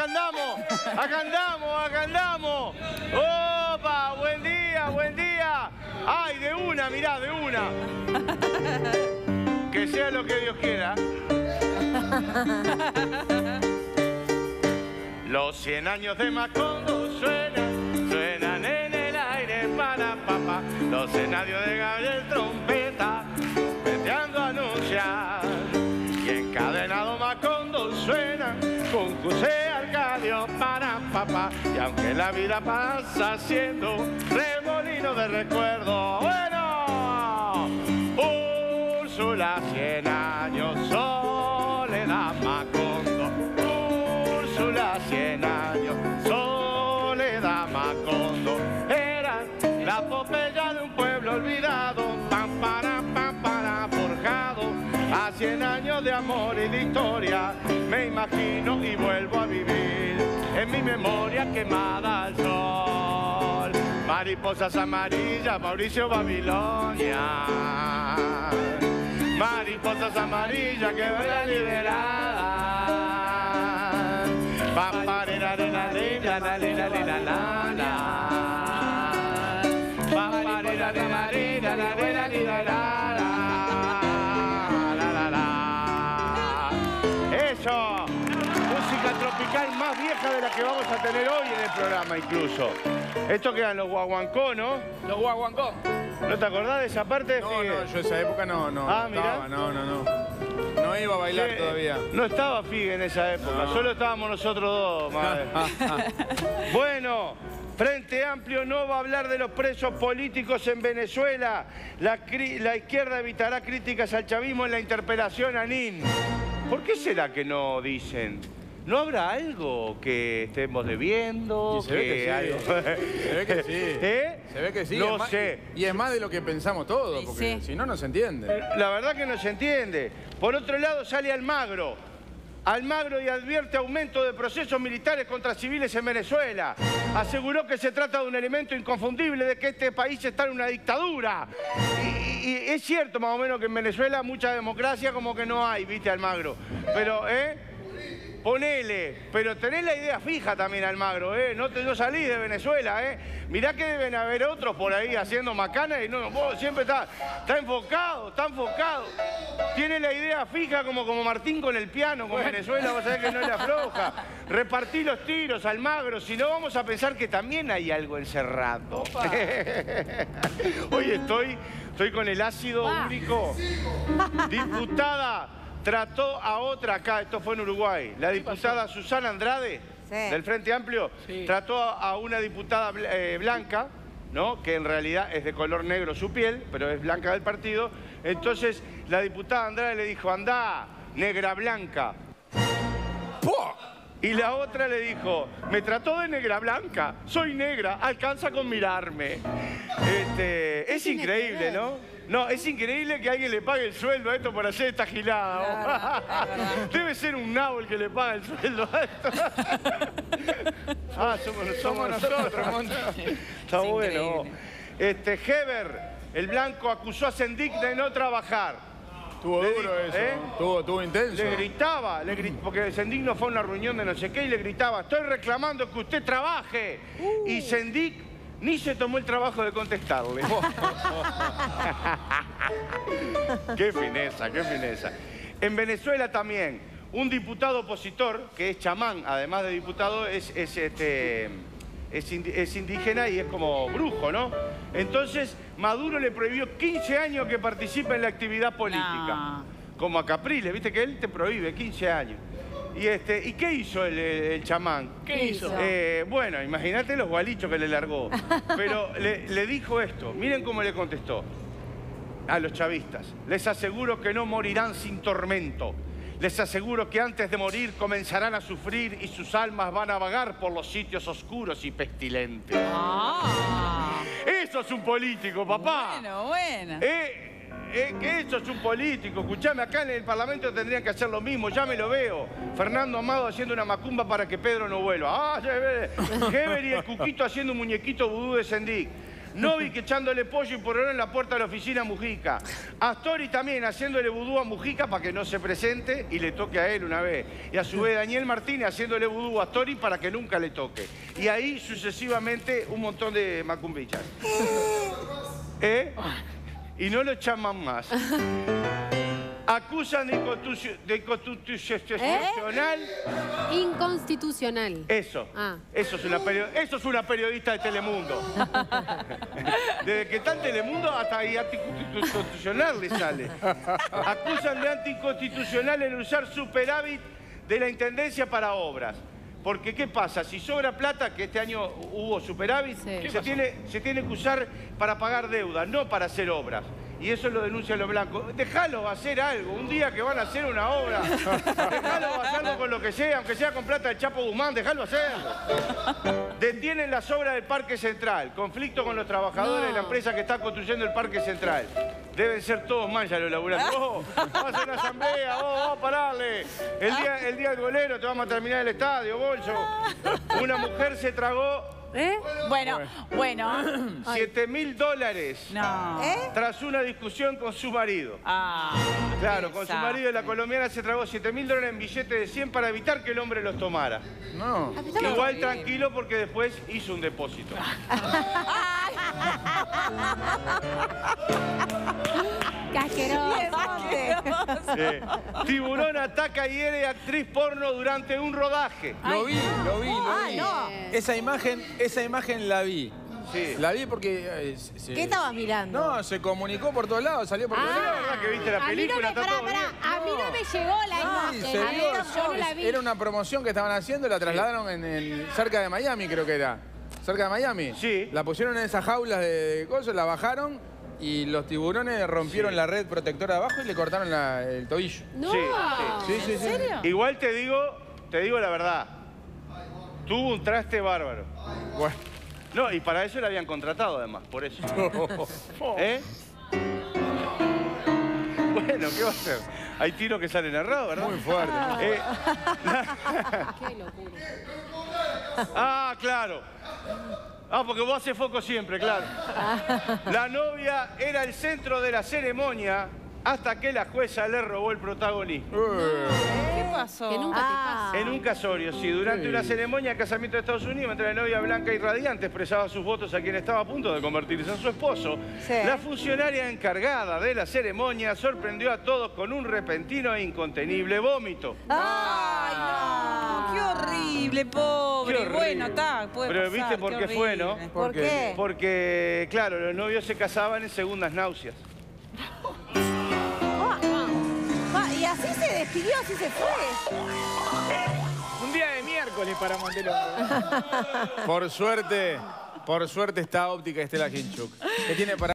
andamos, acá andamos, acá andamos. ¡Opa! Buen día, buen día. ¡Ay, de una, mirá, de una! Que sea lo que Dios quiera. Los 100 años de Macondo suenan en el aire para papá. Los 100 años de Gabriel Trompeta, trompeteando anunciar. Y encadenado Macondo suena con José Arcadio para papá. Y aunque la vida pasa siendo remolino de recuerdo, bueno, Úrsula, 100 años, soledad Macondo. Úrsula, 100 años, soledad Macondo. Era la epopeya de un pueblo olvidado, para, forjado a 100 años de amor y de historia. Me imagino y vuelvo a vivir en mi memoria quemada al sol. Mariposas amarillas, Mauricio Babilonia. Mariposas amarillas que vuelan liberadas. Paparera de la lila, la lila, lila, la la. Paparera de la lila, la lila, lila, la la. Eso. Música tropical más vieja de la que vamos a tener hoy en el programa incluso. Esto quedan los guaguancó, ¿no? Los guaguancó. ¿No te acordás de esa parte? No, no, yo esa época no. Ah, mirá. No. No iba a bailar todavía. No estaba Figue en esa época, No. solo estábamos nosotros dos, madre. Bueno, Frente Amplio no va a hablar de los presos políticos en Venezuela. La izquierda evitará críticas al chavismo en la interpelación a NIN. ¿Por qué será que no dicen? ¿No habrá algo que estemos debiendo? Y se ve que sí. algo... Se ve que sí. ¿Eh? Se ve que sí. No es más, sé. Y es más de lo que pensamos todos, porque si no, no se entiende. La verdad que no se entiende. Por otro lado sale Almagro. Almagro y advierte aumento de procesos militares contra civiles en Venezuela. Aseguró que se trata de un elemento inconfundible de que este país está en una dictadura. Y es cierto más o menos que en Venezuela mucha democracia como que no hay, ¿viste, Almagro? Pero, ponele, pero tenés la idea fija también, Almagro, no salís de Venezuela, Mirá que deben haber otros por ahí haciendo macanas y vos siempre está enfocado, Tiene la idea fija como Martín con el piano, con Venezuela, vos sabés que no le afloja. Repartí los tiros, Almagro, si no vamos a pensar que también hay algo encerrado. Hoy estoy con el ácido úrico. Diputada trató a otra acá, esto fue en Uruguay, la diputada Susana Andrade, del Frente Amplio, trató a una diputada blanca, ¿no? Que en realidad es de color negro su piel, pero es blanca del partido. Entonces la diputada Andrade le dijo, andá, negra blanca. Y la otra le dijo, me trató de negra blanca, soy negra, alcanza con mirarme. Es increíble, ¿no? No, es increíble que alguien le pague el sueldo a esto por hacer esta gilada. Claro. Debe ser un nabo el que le paga el sueldo a esto. Somos nosotros. Está bueno. Heber, el blanco, acusó a Sendik de no trabajar. Estuvo duro eso, estuvo intenso. Le gritaba, porque Sendik no fue a una reunión de no sé qué y le gritaba, estoy reclamando que usted trabaje. Y Sendik ni se tomó el trabajo de contestarle. Qué fineza, qué fineza. En Venezuela también, un diputado opositor, que es chamán, además de diputado, es indígena y es como brujo, ¿no? Entonces, Maduro le prohibió 15 años que participe en la actividad política. No. Como a Capriles, viste que él te prohíbe 15 años. ¿Y qué hizo el chamán? ¿Qué hizo? Bueno, imagínate los gualichos que le largó. Pero le dijo esto, miren cómo le contestó a los chavistas. Les aseguro que no morirán sin tormento. Les aseguro que antes de morir comenzarán a sufrir y sus almas van a vagar por los sitios oscuros y pestilentes. Eso es un político, papá. Bueno. Que eso es un político. Escuchame, acá en el Parlamento tendrían que hacer lo mismo, ya me lo veo. Fernando Amado haciendo una macumba para que Pedro no vuelva. Heber y el Cuquito haciendo un muñequito vudú de Sendik. Novik echándole pollo y porrón en la puerta de la oficina a Mujica. Astori también haciéndole vudú a Mujica para que no se presente y le toque a él una vez. Y a su vez Daniel Martínez haciéndole vudú a Astori para que nunca le toque. Y ahí sucesivamente un montón de macumbichas. Y no lo llaman más. Acusan de inconstitucional. Inconstitucional. Eso. Eso es una periodista de Telemundo. Desde que está en Telemundo hasta ahí anticonstitucional le sale. Acusan de anticonstitucional el usar superávit de la Intendencia para obras. Porque, ¿qué pasa? Si sobra plata, que este año hubo superávit, se tiene que usar para pagar deuda, no para hacer obras. Y eso lo denuncian los blancos. Déjalo hacer algo. Un día que van a hacer una obra, déjalo hacerlo con lo que sea, aunque sea con plata del Chapo Guzmán, déjalo hacerlo. Detienen las obras del Parque Central. Conflicto con los trabajadores de la empresa que está construyendo el Parque Central. Deben ser todos manchas los laburantes. Vamos a hacer una asamblea, vamos a pararle. El día del golero te vamos a terminar el estadio, bolso. Una mujer se tragó... Bueno. $7.000. No. Tras una discusión con su marido. Claro, con su marido la colombiana se tragó $7.000 en billetes de 100 para evitar que el hombre los tomara. No. Igual tranquilo porque después hizo un depósito. Tiburón ataca y hiere a actriz porno durante un rodaje. Lo vi. No. Esa imagen la vi. Sí. La vi porque... ¿Qué estabas mirando? No, se comunicó por todos lados, salió por todos lados. La verdad que viste la película, está todo bien. A mí no me llegó la imagen. Sí, se vio. Yo no la vi. Era una promoción que estaban haciendo, la trasladaron cerca de Miami, creo que era. ¿Cerca de Miami? Sí. La pusieron en esas jaulas de cosas, la bajaron y los tiburones rompieron la red protectora de abajo y le cortaron el tobillo. No. Sí. ¿En serio? Igual te digo la verdad. Tuvo un traste bárbaro. Bueno. No, y para eso la habían contratado además, por eso. Bueno, ¿qué va a hacer? Hay tiros que salen errados, ¿verdad? Muy fuerte. Qué locura. Claro. Porque vos haces foco siempre, claro. La novia era el centro de la ceremonia hasta que la jueza le robó el protagonismo. ¿Qué pasó? Que nunca te pasa. En un casorio, sí. Durante una ceremonia de casamiento de Estados Unidos, entre la novia blanca y radiante expresaba sus votos a quien estaba a punto de convertirse en su esposo, la funcionaria encargada de la ceremonia sorprendió a todos con un repentino e incontenible vómito. ¡Ay, no! ¡Qué horrible, pobre! Qué horrible. Bueno, puede Pero pasar, ¿viste por qué fue, no? ¿Por qué? Porque, claro, los novios se casaban en segundas náuseas. Y así se despidió, así se fue. Un día de miércoles para Montelongo. Por suerte está Óptica Estela Kinchuk, que tiene para...